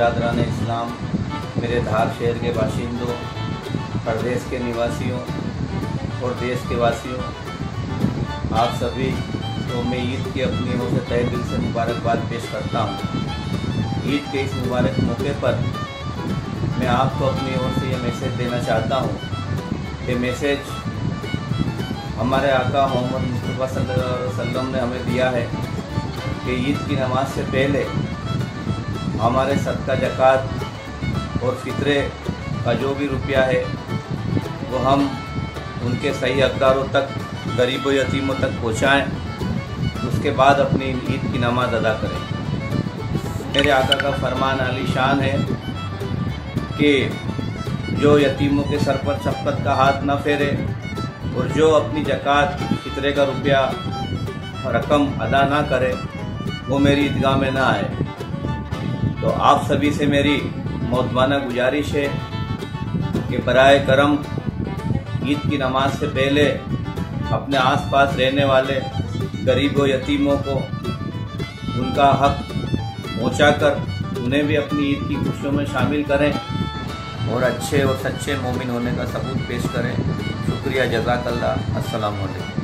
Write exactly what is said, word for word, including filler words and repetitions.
बिरादरान इस्लाम, मेरे धार शहर के बाशिंदों, प्रदेश के निवासियों और देश के वासियों, आप सभी को मैं ईद की अपनी ओर से तहे दिल से मुबारकबाद पेश करता हूँ। ईद के इस मुबारक मौके पर मैं आपको अपनी ओर से ये मैसेज देना चाहता हूँ। ये मैसेज हमारे आका मोहम्मद मुस्तफ़ा सल्लल्लाहु अलैहि वसल्लम ने हमें दिया है कि ईद की नमाज से पहले हमारे सदका ज़कात और फितरे का जो भी रुपया है वो हम उनके सही हकदारों तक, गरीबों यतीमों तक पहुँचाएँ, उसके बाद अपनी ईद की नमाज अदा करें। मेरे आका का फरमान आलीशान है कि जो यतीमों के सर पर शफ़क़त का हाथ न फेरे और जो अपनी ज़कात फितरे का रुपया रकम अदा ना करे वो मेरी ईदगाह में ना आए। तो आप सभी से मेरी मोहब्बाना गुजारिश है कि बराए करम ईद की नमाज से पहले अपने आसपास रहने वाले गरीबों यतीमों को उनका हक पहुंचाकर उन्हें भी अपनी ईद की खुशियों में शामिल करें और अच्छे और सच्चे मोमिन होने का सबूत पेश करें। शुक्रिया, जज़ाकल्लाह, अस्सलामु अलैकुम।